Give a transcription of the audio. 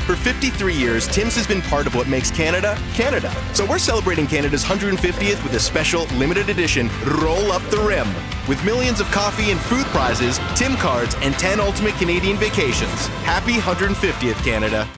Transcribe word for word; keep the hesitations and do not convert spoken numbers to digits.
For fifty-three years, Tim's has been part of what makes Canada, Canada. So we're celebrating Canada's one hundred fiftieth with a special limited edition Roll Up the Rim. With millions of coffee and food prizes, Tim cards, and ten ultimate Canadian vacations. Happy one hundred fiftieth, Canada.